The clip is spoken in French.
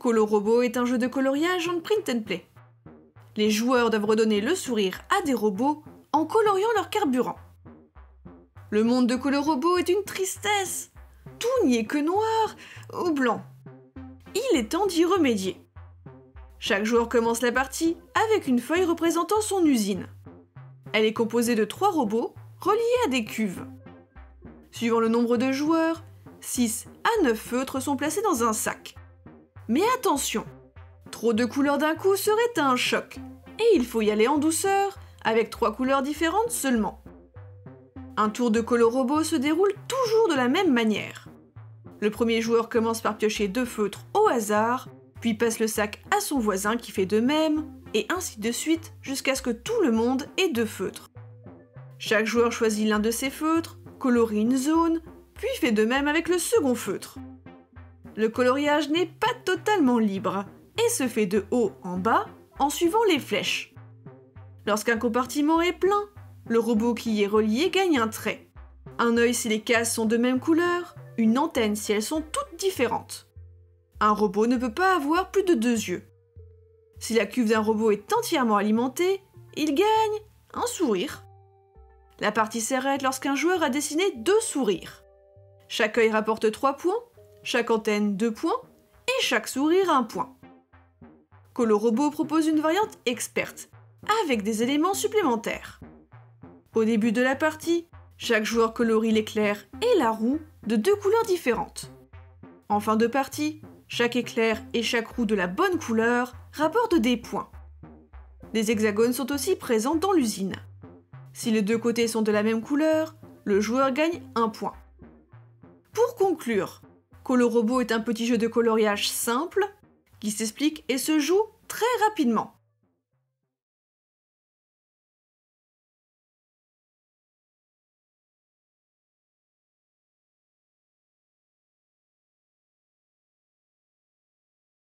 Colorobo est un jeu de coloriage en print and play. Les joueurs doivent redonner le sourire à des robots en coloriant leur carburant. Le monde de Colorobo est une tristesse. Tout n'y est que noir ou blanc. Il est temps d'y remédier. Chaque joueur commence la partie avec une feuille représentant son usine. Elle est composée de 3 robots reliés à des cuves. Suivant le nombre de joueurs, 6 à 9 feutres sont placés dans un sac. Mais attention, trop de couleurs d'un coup serait un choc, et il faut y aller en douceur, avec 3 couleurs différentes seulement. Un tour de Colorobo se déroule toujours de la même manière. Le premier joueur commence par piocher 2 feutres au hasard, puis passe le sac à son voisin qui fait de même, et ainsi de suite jusqu'à ce que tout le monde ait 2 feutres. Chaque joueur choisit l'un de ses feutres, colorie une zone, puis fait de même avec le second feutre. Le coloriage n'est pas totalement libre, et se fait de haut en bas en suivant les flèches. Lorsqu'un compartiment est plein, le robot qui y est relié gagne un trait. Un œil si les cases sont de même couleur, une antenne si elles sont toutes différentes. Un robot ne peut pas avoir plus de 2 yeux. Si la cuve d'un robot est entièrement alimentée, il gagne un sourire. La partie s'arrête lorsqu'un joueur a dessiné 2 sourires. Chaque œil rapporte 3 points, chaque antenne 2 points, et chaque sourire 1 point. Colorobo propose une variante experte, avec des éléments supplémentaires. Au début de la partie, chaque joueur colorie l'éclair et la roue de 2 couleurs différentes. En fin de partie, chaque éclair et chaque roue de la bonne couleur rapportent des points. Des hexagones sont aussi présents dans l'usine. Si les 2 côtés sont de la même couleur, le joueur gagne 1 point. Pour conclure, Colorobo est un petit jeu de coloriage simple qui s'explique et se joue très rapidement.